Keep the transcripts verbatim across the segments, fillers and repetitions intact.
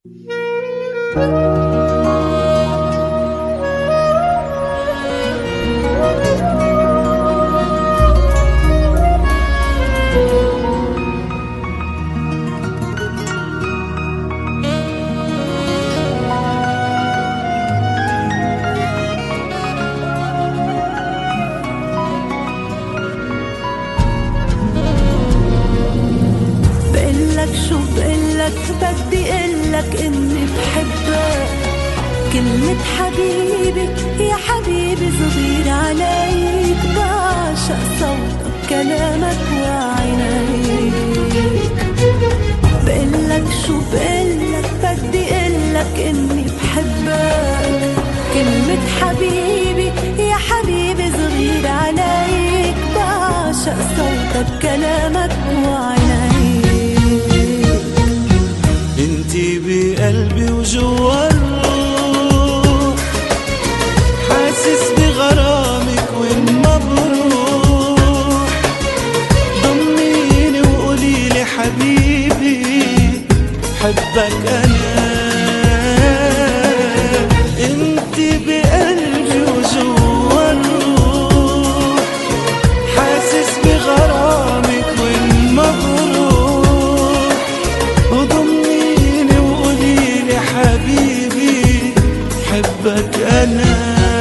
شو بقلك بدي قلك اني بحبك. كلمة حبيبي يا حبيبي صغير عليك، بعشق صوتك كلامك وعينيك. بقلك شو بقلك بدي قلك اني بحبك. كلمة حبيبي يا حبيبي صغير عليك، بعشق صوتك كلامك وعينيك. انتي بقلبي وجوا الروح، حاسس بغرامك وين ما بروح. ضميني وقوليلي حبيبي حبك انا. انتي بقلبي وجوا الروح، حاسس بغرامك وين ما بروح. وضميني وقوليلي حبيبي حبك أنا.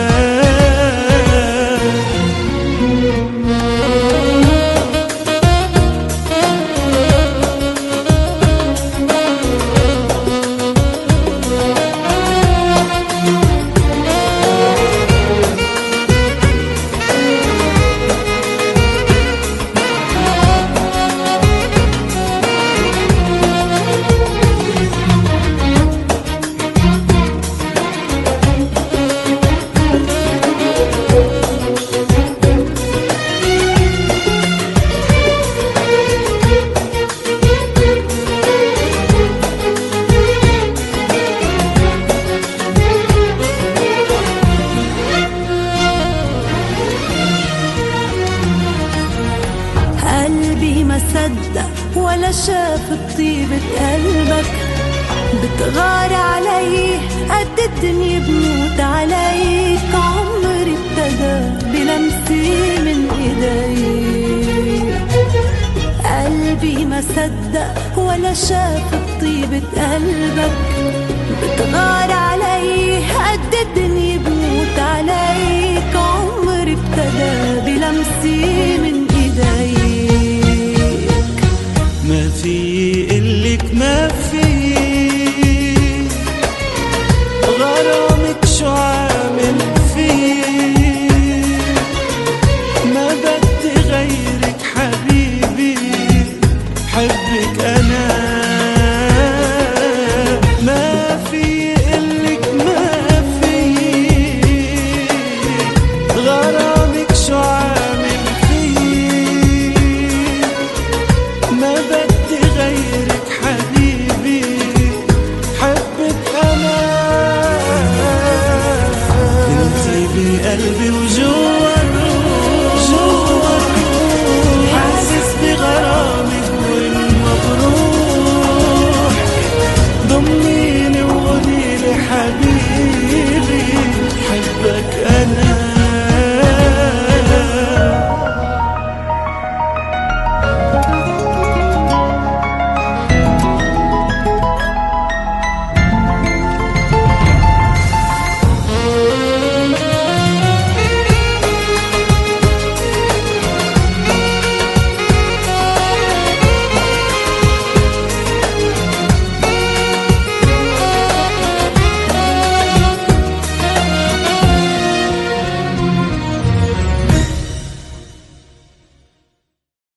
ما صدق ولا شاف طيبة قلبك. بتغار علي قد الدنيا بموت عليك. عمري ابتدى بلمسي من ايديك. قلبي ما صدق ولا شاف طيبة